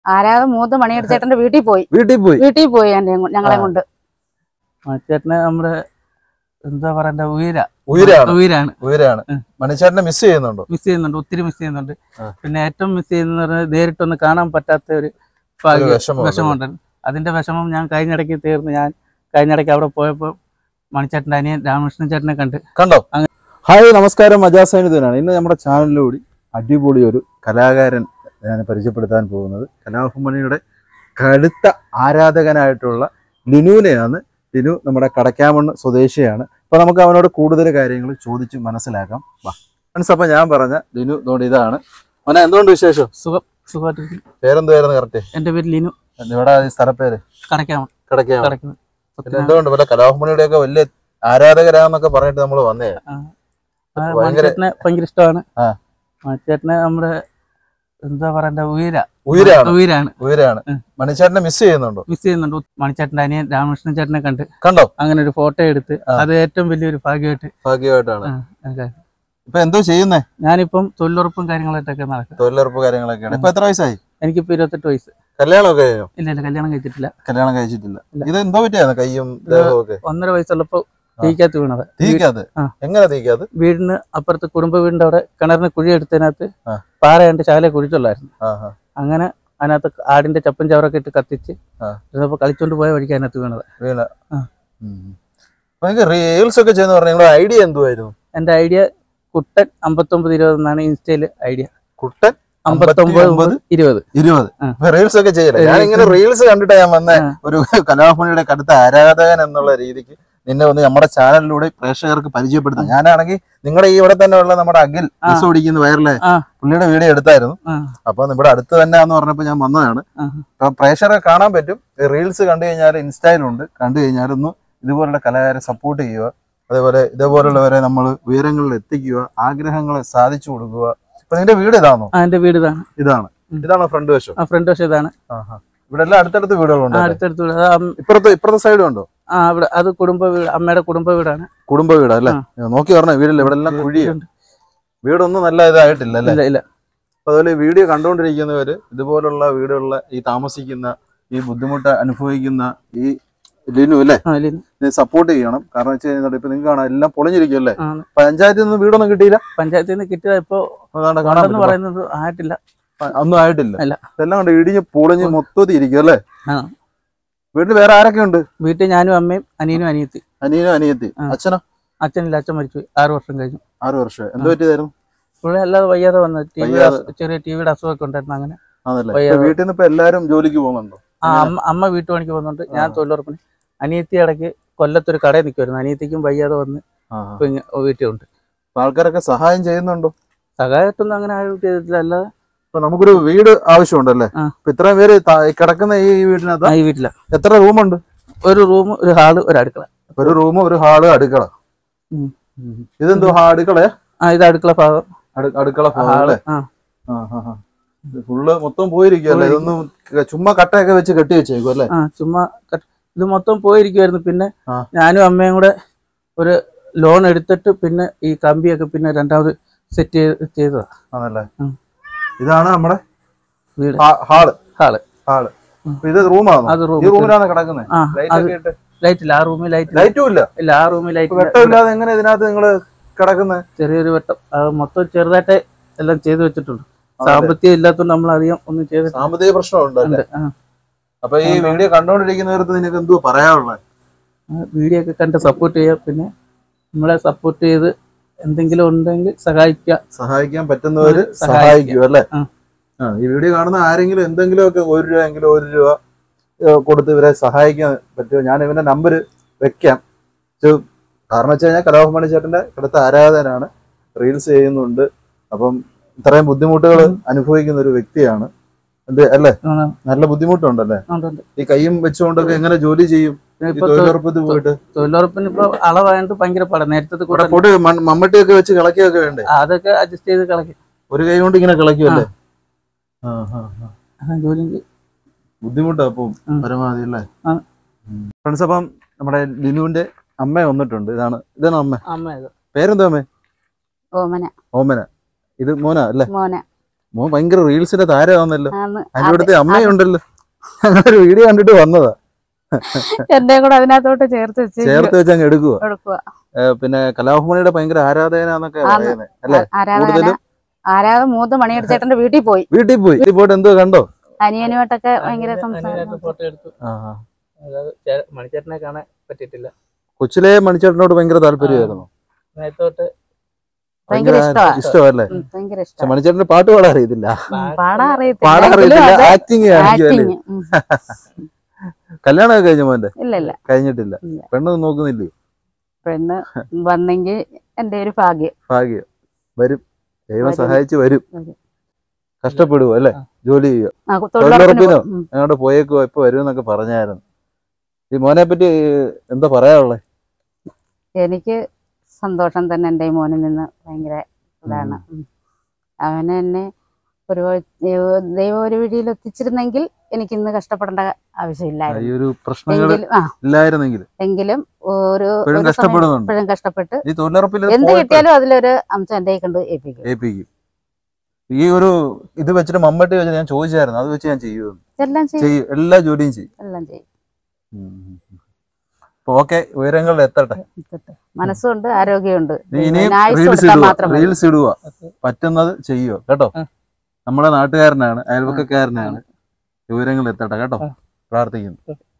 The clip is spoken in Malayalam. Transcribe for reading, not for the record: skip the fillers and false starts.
ആരാധ മൂത്ത് മണിയടിച്ചേട്ടന്റെ വീട്ടിൽ പോയി ഞങ്ങളെ കൊണ്ട്. ചേട്ടന് നമ്മുടെ എന്താ പറയണ്ട ഉയരാണ്. മണിച്ചേട്ടനെ മിസ് ചെയ്യുന്നുണ്ട്. ഒത്തിരി മിസ് ചെയ്യുന്നുണ്ട്. പിന്നെ ഏറ്റവും മിസ് ചെയ്യുന്ന പറഞ്ഞാൽ നേരിട്ടൊന്ന് കാണാൻ പറ്റാത്ത ഒരു വിഷമമുണ്ട്. അതിന്റെ വിഷമം ഞാൻ കഴിഞ്ഞിടയ്ക്ക് തീർന്നു. ഞാൻ കഴിഞ്ഞിടയ്ക്ക് അവിടെ പോയപ്പോൾ മണിച്ചേട്ടന്റെ അനിയൻ രാമകൃഷ്ണൻ ചേട്ടനെ കണ്ടോ. ഹായ്, നമസ്കാരം. അജാസൈനുദ്ദീനാണ്. ഇന്ന് നമ്മുടെ ചാനലിലൂടെ അടിപൊളി ഒരു കലാകാരൻ ഞാൻ പരിചയപ്പെടുത്താൻ പോകുന്നത്. കലാഭവൻ കടുത്ത ആരാധകനായിട്ടുള്ള ലിനുവിനെയാണ്. ലിനു നമ്മുടെ കടക്കാമണ്ണ് സ്വദേശിയാണ്. അപ്പൊ നമുക്ക് അവനോട് കൂടുതൽ കാര്യങ്ങൾ ചോദിച്ച് മനസ്സിലാക്കാം. അപ്പൊ ഞാൻ പറഞ്ഞ ലിനു ഇതുകൊണ്ട് ഇതാണ്. അവനെ എന്തുകൊണ്ട് വിശേഷം? സുഖമായിട്ടിരിക്കും. പേരെന്തുവായിരുന്നു കറക്റ്റ്? എന്റെ പേര് ലിനു. ഇവിടെ സ്ഥലപ്പേര് കടക്കാമണ്ണ്. എന്തുകൊണ്ട് ഇവിടെ കലാഭവനിയുടെ ഒക്കെ വലിയ ആരാധകരാന്നൊക്കെ പറഞ്ഞിട്ട് നമ്മൾ വന്നേ. ഭയങ്കര ഇഷ്ടമാണ്. ചേട്ടനെ നമ്മുടെ എന്താ പറയണ്ട ഉയരാണ്. മണിച്ചേട്ടനെ മിസ് ചെയ്യുന്നുണ്ട്. മണിച്ചേട്ടന്റെ അനിയൻ രാമകൃഷ്ണൻ ചേട്ടനെ കണ്ടോ. അങ്ങനെ ഒരു ഫോട്ടോ എടുത്ത് അത് ഏറ്റവും വലിയൊരു ഭാഗ്യമായിട്ടാണ്. ഇപ്പൊ എന്തോ ചെയ്യുന്നേ? ഞാനിപ്പം തൊഴിലുറപ്പും കാര്യങ്ങളായിട്ടൊക്കെ നടക്കും. തൊഴിലുറപ്പ് ഇപ്പൊ എത്ര വയസ്സായി? എനിക്കിപ്പോ 28 വയസ്സ്. കല്യാണം കഴിഞ്ഞോ? ഇല്ല, കല്യാണം കഴിച്ചിട്ടില്ല. ഇത് എന്തോ പറ്റിയാണ് കയ്യും ദേഹമൊക്കെ? 1.5 വയസ്സുള്ളപ്പോ തീക്കകത്ത് വീണത്. എങ്ങനെ തീക്കകത്ത്? വീടിന് അപ്പുറത്ത് കുടുംബ വീടിന്റെ അവിടെ കിണറിന് കുഴി എടുത്തതിനകത്ത് പാറ കണ്ട് ശാല കുഴിച്ചുള്ളായിരുന്നു. അങ്ങനെ അതിനകത്ത് ആടിന്റെ ചപ്പൻ ചവറൊക്കെ ഇട്ട് കത്തിച്ച് കളിച്ചോണ്ട് പോയ വഴിക്ക് അതിനകത്ത് വീണത്. റീൽസ് ഒക്കെ ചെയ്യുന്ന പറഞ്ഞ ഐഡിയ എന്തുവായിരുന്നു? എന്റെ ഐഡിയ കുട്ടൻ 5920 എന്നാണ് ഇൻസ്റ്റയില് ഐഡിയ. കുട്ടൻ 5920. റീൽസ് ഒക്കെ ചെയ്യല്ലേ? ഞാനിങ്ങനെ റീൽസ് കണ്ടിട്ടാ ഞാൻ വന്ന ഒരു കലാഭവനിയുടെ കടുത്ത ആരാധകൻ എന്നുള്ള രീതിക്ക് നിന്നെ ഒന്ന് നമ്മുടെ ചാനലിലൂടെ പ്രേക്ഷകർക്ക് പരിചയപ്പെടുത്താം. ഞാനാണെങ്കിൽ നിങ്ങളുടെ ഈ ഇവിടെ തന്നെ ഉള്ള നമ്മുടെ അഖിൽ മിസ് ഓടിക്കുന്ന വയറിലെ പുള്ളിയുടെ വീഡിയോ എടുത്തായിരുന്നു. അപ്പൊ ഇവിടെ അടുത്ത് തന്നെയാന്ന് പറഞ്ഞപ്പോ ഞാൻ വന്നതാണ്. അപ്പൊ പ്രേക്ഷകരെ കാണാൻ പറ്റും. റീൽസ് കണ്ടു കഴിഞ്ഞാൽ ഇൻസ്റ്റയിലുണ്ട്. കണ്ടു കഴിഞ്ഞാലൊന്ന് ഇതുപോലുള്ള കലാകാരെ സപ്പോർട്ട് ചെയ്യുക. അതേപോലെ ഇതേപോലുള്ളവരെ നമ്മൾ ഉയരങ്ങളിൽ എത്തിക്കുക, ആഗ്രഹങ്ങളെ സാധിച്ചു കൊടുക്കുക. ഇപ്പൊ നിന്റെ വീട് ഇതാണോ? എന്റെ വീട് ഇതാണോ ഫ്രണ്ട് വശം? ഫ്രണ്ട് വശം ഇതാണ്. ഇവിടെ എല്ലാം അടുത്തടുത്ത് വീടുകളുണ്ട്. ഇപ്പുറത്തെ സൈഡും ഉണ്ടോ? ഇവിടെ അത് കുടുംബ വീട്, അമ്മയുടെ കുടുംബ വീടാണ്. കുടുംബ വീടാ അല്ലേ? നോക്കി പറഞ്ഞ വീടില്ല, ഇവിടെ എല്ലാം കുഴിയുണ്ട്. വീടൊന്നും നല്ല ഇതായിട്ടില്ല അല്ലേ? ഇല്ല. അതുപോലെ വീഡിയോ കണ്ടുകൊണ്ടിരിക്കുന്നവര് ഇതുപോലുള്ള വീടുകളിൽ ഈ താമസിക്കുന്ന, ഈ ബുദ്ധിമുട്ട് അനുഭവിക്കുന്ന ഈ ലിനു അല്ലേ, സപ്പോർട്ട് ചെയ്യണം. കാരണം വെച്ച് കഴിഞ്ഞാൽ ഇപ്പൊ നിങ്ങൾക്ക് കാണാം എല്ലാം പൊളിഞ്ഞിരിക്കും അല്ലേ? പഞ്ചായത്തിൽ നിന്ന് വീടൊന്നും കിട്ടിയില്ല? പഞ്ചായത്തിൽ നിന്ന് കിട്ടിയ ഇപ്പൊ പറയുന്നത് ആയിട്ടില്ല, ഒന്നും ആയിട്ടില്ല. ഇതെല്ലാം കൊണ്ട് ഇടിഞ്ഞ് പൊളിഞ്ഞ് മൊത്തത്തിൽ ഇരിക്കും അല്ലേ? വീട്ടിൽ വേറെ ആരൊക്കെ ഉണ്ട്? വീട്ടിൽ ഞാനും അമ്മയും അനിയനും അനിയത്തി. അച്ഛനോ? അച്ഛനില്ല, അച്ഛൻ മരിച്ചു 6 വർഷം കഴിഞ്ഞു. 6 വർഷം. എന്ത് പറ്റിയതായിരുന്നു? ഇവിടെ അല്ലാതെ വയ്യാതെ വന്നത്, ചെറിയ ടിവിയുടെ അസുഖമൊക്കെ ഉണ്ടായിരുന്നു. അങ്ങനെ വീട്ടിൽ നിന്ന് ഇപ്പൊ എല്ലാരും ജോലിക്ക് പോകുന്നുണ്ടോ? അമ്മ വീട്ടുപണിക്ക് പോകുന്നുണ്ട്, ഞാൻ തൊഴിലുറപ്പിന്. അനിയത്തി ഇടയ്ക്ക് കൊല്ലത്തൊരു കടയിൽ നിൽക്കുമായിരുന്നു. അനിയത്തിക്കും വയ്യാതെ വന്ന് വീട്ടിലുണ്ട്. ആൾക്കാരൊക്കെ സഹായം ചെയ്യുന്നുണ്ടോ? സഹായത്തൊന്നും അങ്ങനെ ആരും ചെയ്തിട്ടില്ല. അല്ലാതെ നമുക്കൊരു വീട് ആവശ്യമുണ്ടല്ലേ? ഇത്രയും പേര് കിടക്കുന്ന ഈ വീട്ടിനകത്ത് ഈ വീട്ടില എത്ര റൂമുണ്ട്? ഒരു റൂം, ഒരു ഹാള്, ഒരു അടുക്കള. ഒരു റൂം, ഒരു ഹാള്, അടുക്കള. ഇതെന്തോ അടുക്കളയാ? ഇത് അടുക്കള ഭാഗം. അടുക്കള ഭാഗം അല്ലേ? ഫുള്ള് മൊത്തം പോയിരിക്കുവല്ലേ? ഇതൊന്നും ചുമ്മാ കട്ടയൊക്കെ വെച്ച് കെട്ടി വെച്ചേക്കും അല്ലേ? ചുമ്മാ ഇത് മൊത്തം പോയിരിക്കുവായിരുന്നു. പിന്നെ ഞാനും അമ്മയും കൂടെ ഒരു ലോൺ എടുത്തിട്ട് പിന്നെ ഈ കമ്പിയൊക്കെ പിന്നെ രണ്ടാമത് സെറ്റ് ചെയ്തതാ. ആണല്ലേ? ഇതാണ് നമ്മുടെ വീട്, ഹാള്. ഇത് റൂമാണോ? ഈ റൂമിലാണ് കിടക്കുന്നത്. ലൈറ്റ് ഇല്ല ആ റൂമിൽ, ലൈറ്റും ഇല്ല. ആ റൂമിൽ ലൈറ്റ് വെട്ടമില്ലാതെ എങ്ങനെ ഇതിനകത്ത് നിങ്ങള് കിടക്കുന്നത്? ചെറിയൊരു വെട്ടം, മൊത്തം ചെറുതായിട്ട് എല്ലാം ചെയ്തു വെച്ചിട്ടുണ്ട്. സാമ്പത്തികം ഇല്ലാത്തതുകൊണ്ട് നമ്മൾ അധികം ഒന്നും ചെയ്ത്. സാമ്പത്തിക പ്രശ്നമുണ്ട്. അപ്പൊ ഈ വീഡിയോ കണ്ടോണ്ടിരിക്കുന്നവർക്ക് നിനക്ക് എന്തോ പറയാനുള്ളത്? വീഡിയോ ഒക്കെ കണ്ട് സപ്പോർട്ട് ചെയ്യുക. പിന്നെ നമ്മളെ സപ്പോർട്ട് ചെയ്ത് എന്തെങ്കിലും ഉണ്ടെങ്കിൽ സഹായിക്കാൻ പറ്റുന്നവര് സഹായിക്കും അല്ലേ? ഈ വീഡിയോ കാണുന്ന ആരെങ്കിലും എന്തെങ്കിലും ഒക്കെ 1 രൂപ എങ്കിലും 1 രൂപ കൊടുത്ത് ഇവരെ സഹായിക്കാൻ പറ്റുമോ? ഞാൻ ഇവന്റെ നമ്പർ വെക്കാം. കാരണം വെച്ച് കഴിഞ്ഞാൽ കലാഭവൻ മണിച്ചേട്ടന്റെ അടുത്ത ആരാധകനാണ്, റീൽസ് ചെയ്യുന്നുണ്ട്. അപ്പം ഇത്രയും ബുദ്ധിമുട്ടുകൾ അനുഭവിക്കുന്ന ഒരു വ്യക്തിയാണ് അല്ലേ? നല്ല ബുദ്ധിമുട്ടുണ്ടല്ലേ? ഈ കൈയും വെച്ചുകൊണ്ടൊക്കെ എങ്ങനെ ജോലി ചെയ്യും? തൊഴിലുറപ്പിന് ഇപ്പൊ അളവായിട്ട് ഭയങ്കര പാടാ. നേരത്തെ മമ്മട്ടിയൊക്കെ വെച്ച് കിളക്കിയൊക്കെ വേണ്ടേ? അതൊക്കെ അഡ്ജസ്റ്റ് ചെയ്ത് കിളക്കി ഒരു കൈ കൊണ്ട് ഇങ്ങനെ കിളക്കുമല്ലേ? ജോലി ബുദ്ധിമുട്ടാ അപ്പൊ പരമാവധി അല്ലേ? ഫ്രണ്ട്സ്, അപ്പം നമ്മുടെ ലിനുവിന്റെ അമ്മ വന്നിട്ടുണ്ട്. ഇതാണ് അമ്മ. പേരെന്താ അമ്മേ? ഓമന. ഓമന. ഇത് മോന അല്ലേ? മോൻ ഭയങ്കര റീൽസിന്റെ താരമാണല്ലോ. ആന്ന്. അതിന്റെ അടുത്ത് അമ്മയുണ്ടല്ലോ. അങ്ങനെ ഒരു വീഡിയോ കണ്ടിട്ട് വന്നതാ. എന്റെ കൂടെ അതിനകത്തോട്ട് ചേർത്ത് വെച്ച് അങ്ങ് എടുക്കുക. എടുക്കുക. പിന്നെ കലാഭവനിയുടെ ഭയങ്കര ആരാധകനാന്നൊക്കെ പറയുന്നത് അല്ലേ? ആരാധന മൂത്ത് മണിയടിച്ചേട്ടന്റെ വീട്ടിൽ പോയി. വീട്ടിൽ പോയിട്ട് എന്തോ കണ്ടോ? അനിയനുമായിട്ടൊക്കെ ഭയങ്കര ഫോട്ടോ എടുത്തു. മണിച്ചേട്ടനെ കാണാൻ പറ്റിയിട്ടില്ല. കൊച്ചിലെ മണിച്ചേട്ടനോട് ഭയങ്കര താല്പര്യമായിരുന്നു. ഭയങ്കര ഇഷ്ടമല്ലേ? ഭയങ്കര ഇഷ്ടം. മണിച്ചേട്ടന് പാട്ട് പാടാൻ അറിയത്തില്ല. പാടാൻ അറിയത്തില്ല. ആക്ടിങ് കല്യാണമൊക്കെ കഴിഞ്ഞ മോന്റെ? ഇല്ല കഴിഞ്ഞിട്ടില്ല. പെണ്ണ് നോക്കുന്നില്ലേ? പെണ്ണ് വന്നെങ്കിൽ എന്റെ ഒരു ഭാഗ്യം വരും. ദൈവം സഹായിച്ച് വരും. കഷ്ടപ്പെടുവോ അല്ലെ? ജോലി ചെയ്യുക. തൊഴിലുറപ്പിനോ അങ്ങോട്ട് പോയേക്കോ ഇപ്പൊ വരുമെന്നൊക്കെ പറഞ്ഞായിരുന്നു. ഈ മോനെ പറ്റി എന്താ പറയാനുള്ളേ? എനിക്ക് സന്തോഷം തന്നെ. എൻ്റെ ഈ മോനിൽ നിന്ന് ഭയങ്കര ഇതാണ്. അവന് എന്നെ ദൈവം ഒരു വഴിയിൽ എത്തിച്ചിരുന്നെങ്കിൽ എനിക്ക് ഇന്ന് കഷ്ടപ്പെടേണ്ട ആവശ്യമില്ലായിരുന്നു. എങ്കിലും ഇപ്പോഴും കഷ്ടപ്പെട്ട് എന്ത് കിട്ടിയാലും അതിലൊരു അംശം എന്റെ കൊണ്ട് ഏൽപ്പിക്കും. ഈ ഒരു ഇത് വെച്ചിട്ട് മമ്മട്ടി വെച്ച് ഞാൻ ചോദിച്ചായിരുന്നു. അത് വെച്ച് ഞാൻ ചെയ്യും. എല്ലാ ജോലിയും ചെയ്യും. ഓക്കെ, ഉയരങ്ങളിൽ എത്തട്ടെ. മനസ്സുണ്ട്, ആരോഗ്യമുണ്ട്. റീൽസ് ഇടുക, പറ്റുന്നത് ചെയ്യുക കേട്ടോ. നമ്മുടെ നാട്ടുകാരനാണ്, അയൽവക്കക്കാരനാണ്. ഉയരങ്ങളിൽ എത്തട്ടെ കേട്ടോ. പ്രാർത്ഥിക്കുന്നു.